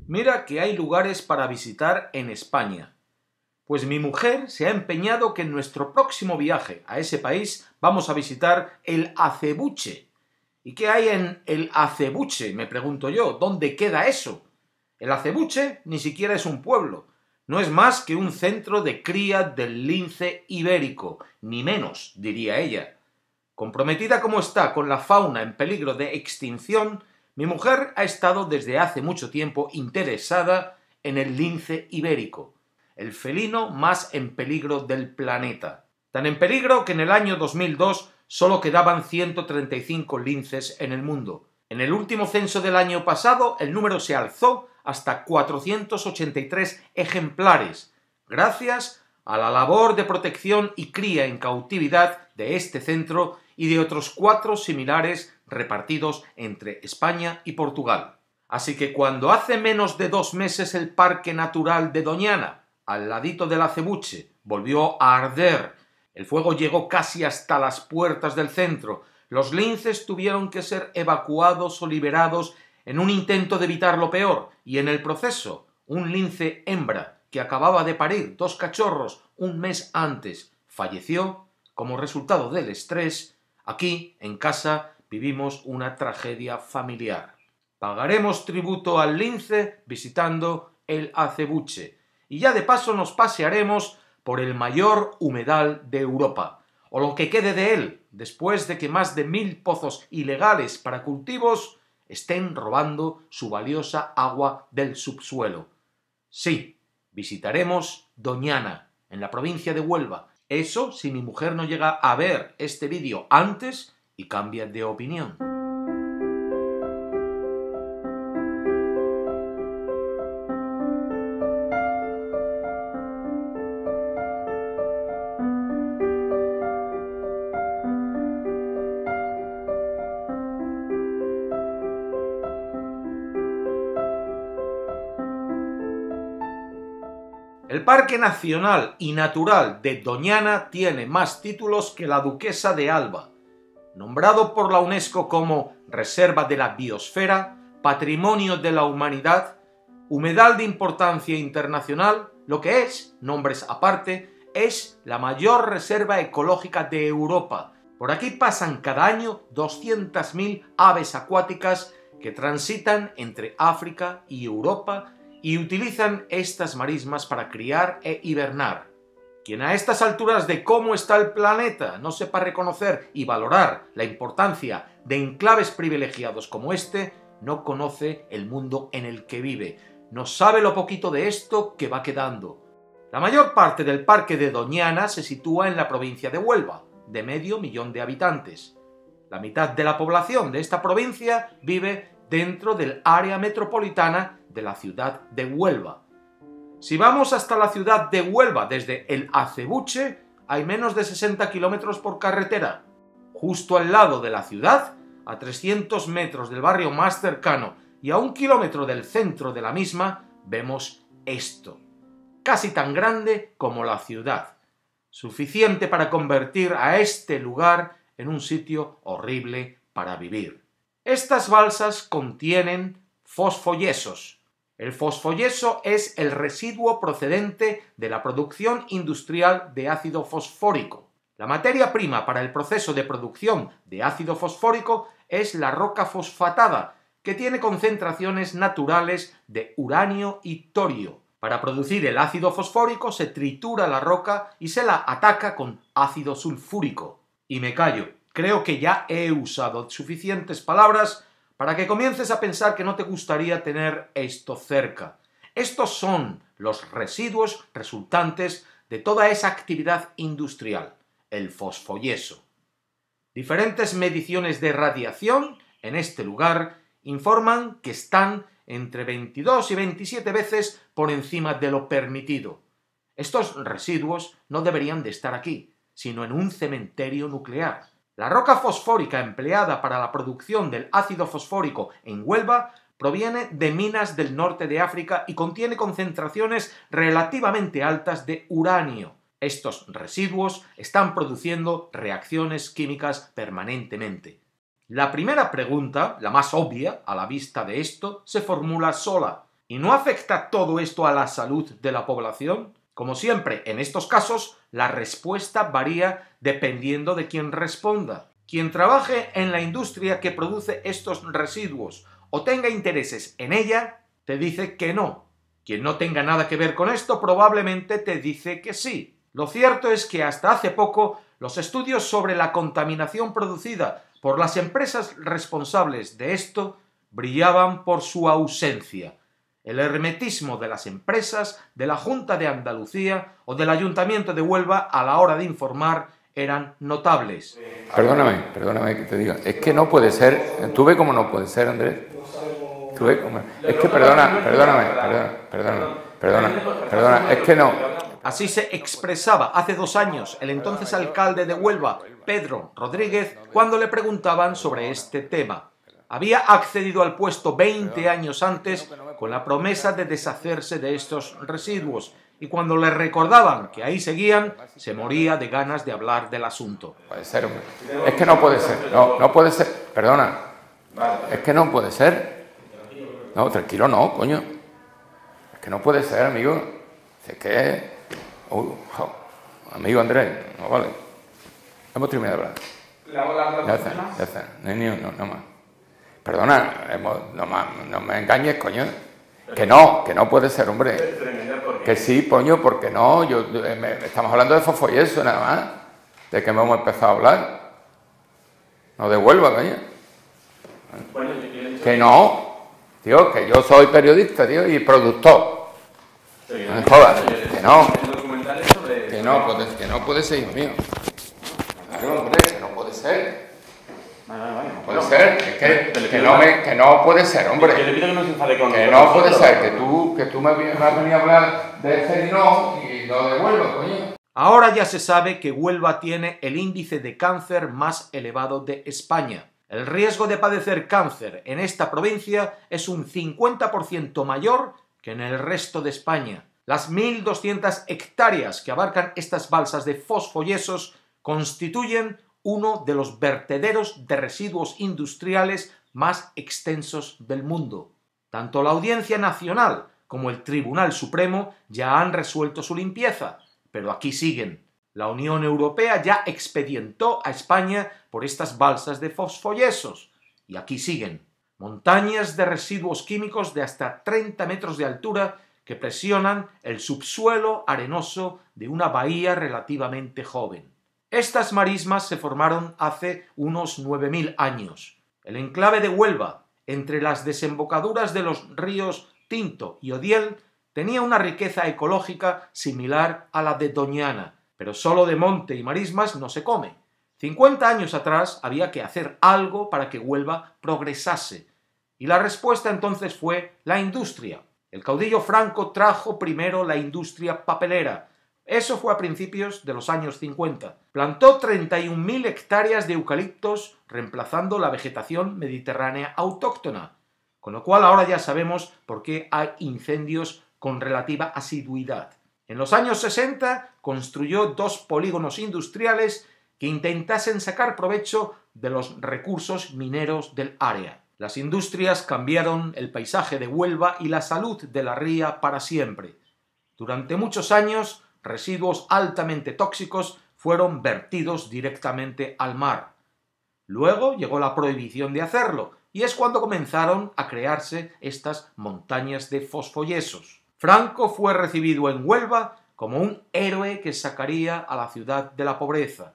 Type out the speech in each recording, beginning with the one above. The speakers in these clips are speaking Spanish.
Mira que hay lugares para visitar en España. Pues mi mujer se ha empeñado que en nuestro próximo viaje a ese país vamos a visitar el Acebuche. ¿Y qué hay en el Acebuche?, me pregunto yo. ¿Dónde queda eso? El Acebuche ni siquiera es un pueblo. No es más que un centro de cría del lince ibérico, ni menos, diría ella. Comprometida como está con la fauna en peligro de extinción, mi mujer ha estado desde hace mucho tiempo interesada en el lince ibérico, el felino más en peligro del planeta. Tan en peligro que en el año 2002 solo quedaban 135 linces en el mundo. En el último censo del año pasado el número se alzó hasta 483 ejemplares, gracias a la labor de protección y cría en cautividad de este centro y de otros 4 similares repartidos entre España y Portugal. Así que cuando hace menos de 2 meses el Parque Natural de Doñana, al ladito del Acebuche, volvió a arder, el fuego llegó casi hasta las puertas del centro, los linces tuvieron que ser evacuados o liberados en un intento de evitar lo peor, y en el proceso, un lince hembra que acababa de parir 2 cachorros un mes antes, falleció como resultado del estrés. Aquí, en casa, vivimos una tragedia familiar. Pagaremos tributo al lince visitando el Acebuche, y ya de paso nos pasearemos por el mayor humedal de Europa, o lo que quede de él, después de que más de 1000 pozos ilegales para cultivos estén robando su valiosa agua del subsuelo. Sí, visitaremos Doñana, en la provincia de Huelva. Eso si mi mujer no llega a ver este vídeo antes y cambia de opinión. El Parque Nacional y Natural de Doñana tiene más títulos que la Duquesa de Alba. Nombrado por la UNESCO como Reserva de la Biosfera, Patrimonio de la Humanidad, humedal de importancia internacional, lo que es, nombres aparte, es la mayor reserva ecológica de Europa. Por aquí pasan cada año 200.000 aves acuáticas que transitan entre África y Europa y utilizan estas marismas para criar e hibernar. Quien a estas alturas de cómo está el planeta no sepa reconocer y valorar la importancia de enclaves privilegiados como este, no conoce el mundo en el que vive, no sabe lo poquito de esto que va quedando. La mayor parte del Parque de Doñana se sitúa en la provincia de Huelva, de 500.000 de habitantes. La mitad de la población de esta provincia vive dentro del área metropolitana de la ciudad de Huelva. Si vamos hasta la ciudad de Huelva desde el Acebuche, hay menos de 60 kilómetros por carretera. Justo al lado de la ciudad, a 300 metros del barrio más cercano y a 1 kilómetro del centro de la misma, vemos esto. Casi tan grande como la ciudad. Suficiente para convertir a este lugar en un sitio horrible para vivir. Estas balsas contienen fosfoyesos. El fosfoyeso es el residuo procedente de la producción industrial de ácido fosfórico. La materia prima para el proceso de producción de ácido fosfórico es la roca fosfatada, que tiene concentraciones naturales de uranio y torio. Para producir el ácido fosfórico se tritura la roca y se la ataca con ácido sulfúrico. Y me callo, creo que ya he usado suficientes palabras para que comiences a pensar que no te gustaría tener esto cerca. Estos son los residuos resultantes de toda esa actividad industrial, el fosfoyeso. Diferentes mediciones de radiación en este lugar informan que están entre 22 y 27 veces por encima de lo permitido. Estos residuos no deberían de estar aquí, sino en un cementerio nuclear. La roca fosfórica empleada para la producción del ácido fosfórico en Huelva proviene de minas del norte de África y contiene concentraciones relativamente altas de uranio. Estos residuos están produciendo reacciones químicas permanentemente. La primera pregunta, la más obvia a la vista de esto, se formula sola. ¿Y no afecta todo esto a la salud de la población? Como siempre, en estos casos, la respuesta varía dependiendo de quién responda. Quien trabaje en la industria que produce estos residuos o tenga intereses en ella, te dice que no. Quien no tenga nada que ver con esto probablemente te dice que sí. Lo cierto es que hasta hace poco los estudios sobre la contaminación producida por las empresas responsables de esto brillaban por su ausencia. El hermetismo de las empresas, de la Junta de Andalucía o del Ayuntamiento de Huelva a la hora de informar eran notables. Perdóname que te diga. Es que no puede ser. ¿Tú ves cómo no puede ser, Andrés? ¿Tú ves cómo? Es que perdona, es que no. Así se expresaba hace 2 años el entonces alcalde de Huelva, Pedro Rodríguez, cuando le preguntaban sobre este tema. Había accedido al puesto 20 años antes con la promesa de deshacerse de estos residuos y cuando le recordaban que ahí seguían, se moría de ganas de hablar del asunto. Puede ser, hombre. Es que no puede ser. No puede ser. Perdona. Es que no puede ser. No, tranquilo, no, coño. Es que no puede ser, amigo. Es que... amigo Andrés, no vale. Hemos terminado de hablar. Ya está. No más. Perdona, no me engañes, coño. Que no puede ser, hombre. Que sí, coño, porque no. Estamos hablando de fosfoyeso nada más. De que hemos empezado a hablar. No de Huelva, coño. Que no. Tío, que yo soy periodista, tío, y productor. No me jodas. Que no puede ser, hijo mío. Claro, hombre, que no puede ser. No puede ser, que no puede ser, hombre. Que no puede ser, que tú me has venido a hablar de este y no de Huelva, coño. Ahora ya se sabe que Huelva tiene el índice de cáncer más elevado de España. El riesgo de padecer cáncer en esta provincia es un 50% mayor que en el resto de España. Las 1.200 hectáreas que abarcan estas balsas de fosfoyesos constituyen uno de los vertederos de residuos industriales más extensos del mundo. Tanto la Audiencia Nacional como el Tribunal Supremo ya han resuelto su limpieza, pero aquí siguen. La Unión Europea ya expedientó a España por estas balsas de fosfoyesos, y aquí siguen. Montañas de residuos químicos de hasta 30 metros de altura que presionan el subsuelo arenoso de una bahía relativamente joven. Estas marismas se formaron hace unos 9.000 años. El enclave de Huelva, entre las desembocaduras de los ríos Tinto y Odiel, tenía una riqueza ecológica similar a la de Doñana, pero solo de monte y marismas no se come. 50 años atrás había que hacer algo para que Huelva progresase, y la respuesta entonces fue la industria. El caudillo Franco trajo primero la industria papelera. Eso fue a principios de los años 50. Plantó 31.000 hectáreas de eucaliptos, reemplazando la vegetación mediterránea autóctona, con lo cual ahora ya sabemos por qué hay incendios con relativa asiduidad. En los años 60 construyó 2 polígonos industriales que intentasen sacar provecho de los recursos mineros del área. Las industrias cambiaron el paisaje de Huelva y la salud de la ría para siempre. Durante muchos años, residuos altamente tóxicos fueron vertidos directamente al mar. Luego llegó la prohibición de hacerlo, y es cuando comenzaron a crearse estas montañas de fosfoyesos. Franco fue recibido en Huelva como un héroe que sacaría a la ciudad de la pobreza.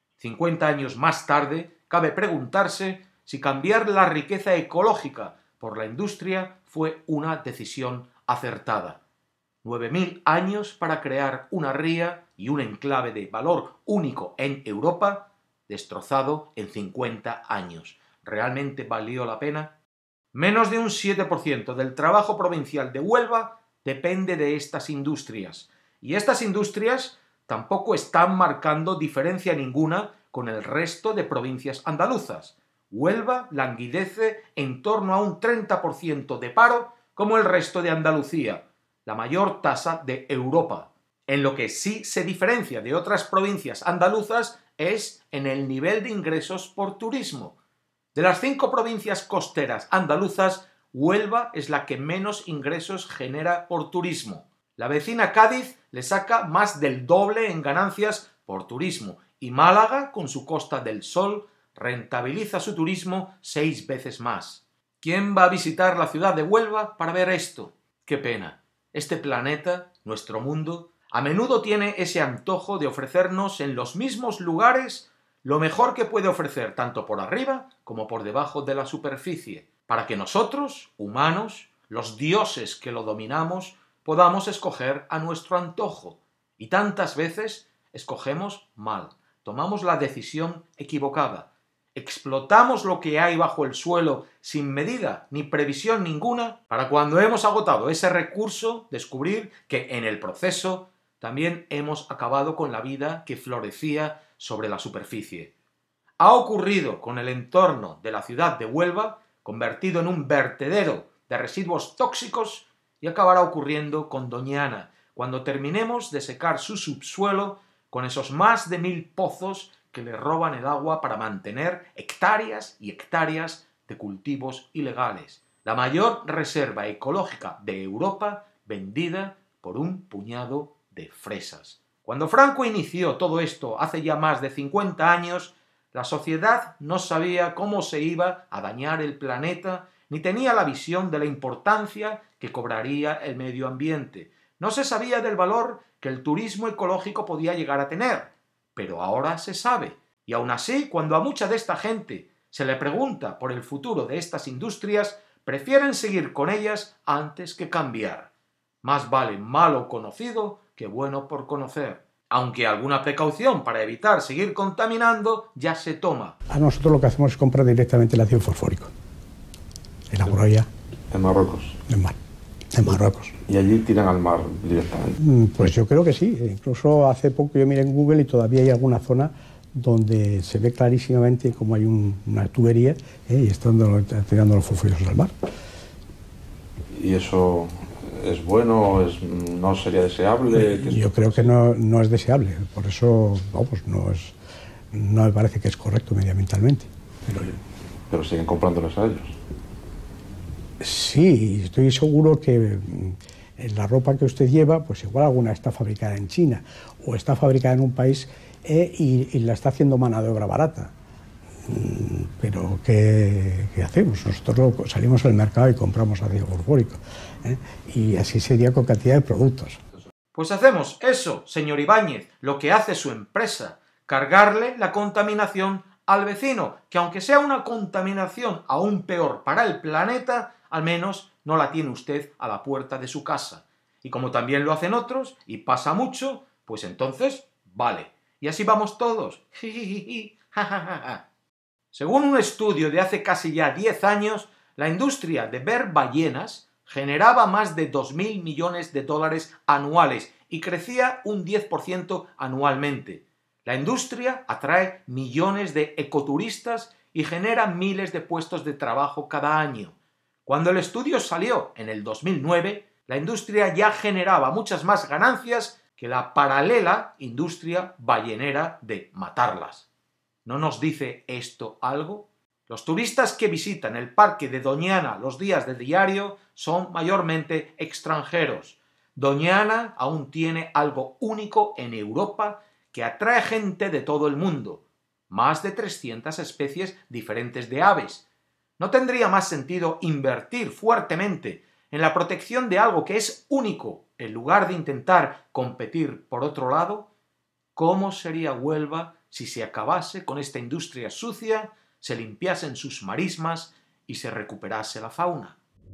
50 años más tarde, cabe preguntarse si cambiar la riqueza ecológica por la industria fue una decisión acertada. 9.000 años para crear una ría y un enclave de valor único en Europa, destrozado en 50 años. ¿Realmente valió la pena? Menos de un 7% del trabajo provincial de Huelva depende de estas industrias. Y estas industrias tampoco están marcando diferencia ninguna con el resto de provincias andaluzas. Huelva languidece en torno a un 30% de paro como el resto de Andalucía, la mayor tasa de Europa. En lo que sí se diferencia de otras provincias andaluzas es en el nivel de ingresos por turismo. De las 5 provincias costeras andaluzas, Huelva es la que menos ingresos genera por turismo. La vecina Cádiz le saca más del doble en ganancias por turismo y Málaga, con su Costa del Sol, rentabiliza su turismo 6 veces más. ¿Quién va a visitar la ciudad de Huelva para ver esto? ¡Qué pena! Este planeta, nuestro mundo, a menudo tiene ese antojo de ofrecernos en los mismos lugares lo mejor que puede ofrecer tanto por arriba como por debajo de la superficie, para que nosotros, humanos, los dioses que lo dominamos, podamos escoger a nuestro antojo. Y tantas veces escogemos mal, tomamos la decisión equivocada, explotamos lo que hay bajo el suelo sin medida ni previsión ninguna, para cuando hemos agotado ese recurso descubrir que en el proceso también hemos acabado con la vida que florecía sobre la superficie. Ha ocurrido con el entorno de la ciudad de Huelva, convertido en un vertedero de residuos tóxicos, y acabará ocurriendo con Doñana, cuando terminemos de secar su subsuelo con esos más de 1000 pozos que le roban el agua para mantener hectáreas y hectáreas de cultivos ilegales. La mayor reserva ecológica de Europa vendida por un puñado de fresas. Cuando Franco inició todo esto hace ya más de 50 años, la sociedad no sabía cómo se iba a dañar el planeta, ni tenía la visión de la importancia que cobraría el medio ambiente. No se sabía del valor que el turismo ecológico podía llegar a tener, pero ahora se sabe. Y aún así, cuando a mucha de esta gente se le pregunta por el futuro de estas industrias, prefieren seguir con ellas antes que cambiar. Más vale malo conocido que bueno por conocer, aunque alguna precaución para evitar seguir contaminando ya se toma. A nosotros lo que hacemos es comprar directamente el ácido fosfórico. Elaborado ya. ¿En Marruecos? En Marruecos. ¿Y allí tiran al mar directamente? Pues yo creo que sí. Incluso hace poco yo miré en Google y todavía hay alguna zona donde se ve clarísimamente como hay una tubería y están tirando los fosfóridos al mar. ¿Y eso es bueno? ¿No sería deseable? Yo creo que no es deseable. Por eso, vamos, no me parece que es correcto medioambientalmente. Pero siguen comprándolos a ellos. Sí, estoy seguro que la ropa que usted lleva, pues igual alguna está fabricada en China o está fabricada en un país y la está haciendo mano de obra barata. Pero ¿qué hacemos? Nosotros salimos al mercado y compramos ácido fosfórico. Y así sería con cantidad de productos. Pues hacemos eso, señor Ibáñez, lo que hace su empresa, cargarle la contaminación al vecino, que aunque sea una contaminación aún peor para el planeta, al menos no la tiene usted a la puerta de su casa. Y como también lo hacen otros, y pasa mucho, pues entonces, vale. Y así vamos todos. Según un estudio de hace casi ya 10 años, la industria de ver ballenas generaba más de 2.000 millones de dólares anuales y crecía un 10% anualmente. La industria atrae millones de ecoturistas y genera miles de puestos de trabajo cada año. Cuando el estudio salió en el 2009, la industria ya generaba muchas más ganancias que la paralela industria ballenera de matarlas. ¿No nos dice esto algo? Los turistas que visitan el parque de Doñana los días de diario son mayormente extranjeros. Doñana aún tiene algo único en Europa que atrae gente de todo el mundo, más de 300 especies diferentes de aves. ¿No tendría más sentido invertir fuertemente en la protección de algo que es único, en lugar de intentar competir por otro lado? ¿Cómo sería Huelva si se acabase con esta industria sucia, se limpiasen sus marismas y se recuperase la fauna?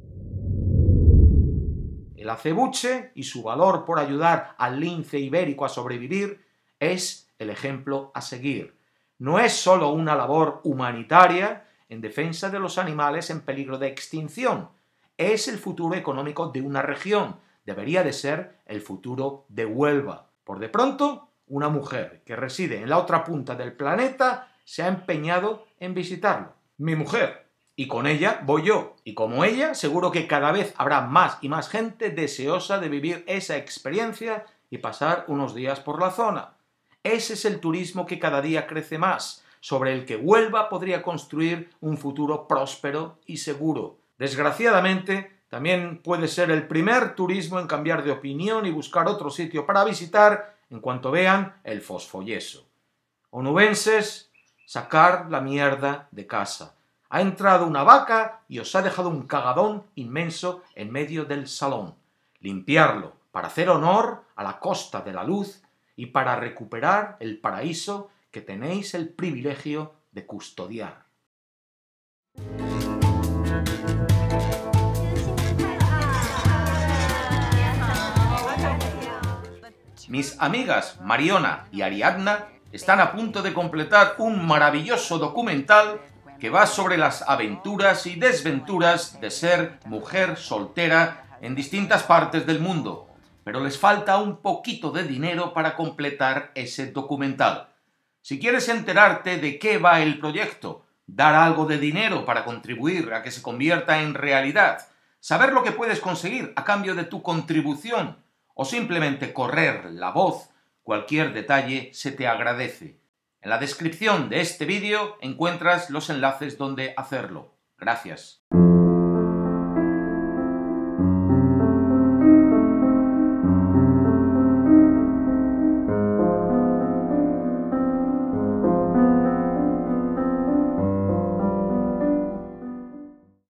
El acebuche y su valor por ayudar al lince ibérico a sobrevivir es el ejemplo a seguir. No es solo una labor humanitaria en defensa de los animales en peligro de extinción, es el futuro económico de una región, debería de ser el futuro de Huelva. Por de pronto, una mujer que reside en la otra punta del planeta se ha empeñado en visitarlo. Mi mujer. Y con ella voy yo. Y como ella, seguro que cada vez habrá más y más gente deseosa de vivir esa experiencia y pasar unos días por la zona. Ese es el turismo que cada día crece más, sobre el que Huelva podría construir un futuro próspero y seguro. Desgraciadamente, también puede ser el primer turismo en cambiar de opinión y buscar otro sitio para visitar en cuanto vean el fosfoyeso. Onubenses, sacar la mierda de casa. Ha entrado una vaca y os ha dejado un cagadón inmenso en medio del salón. Limpiarlo para hacer honor a la Costa de la Luz y para recuperar el paraíso que tenéis el privilegio de custodiar. Mis amigas Mariona y Ariadna están a punto de completar un maravilloso documental que va sobre las aventuras y desventuras de ser mujer soltera en distintas partes del mundo, pero les falta un poquito de dinero para completar ese documental. Si quieres enterarte de qué va el proyecto, dar algo de dinero para contribuir a que se convierta en realidad, saber lo que puedes conseguir a cambio de tu contribución, o simplemente correr la voz, cualquier detalle se te agradece. En la descripción de este vídeo encuentras los enlaces donde hacerlo. Gracias.